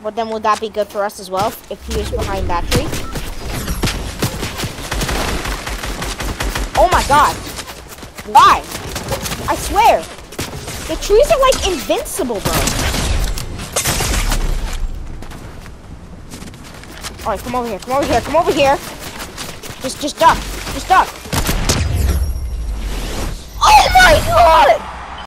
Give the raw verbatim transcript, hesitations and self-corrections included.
But then would that be good for us as well if he was behind that tree? Oh my god. Why? I swear. The trees are like invincible, bro. Alright, come over here, come over here, come over here. Just, just duck. Just duck. Oh my god!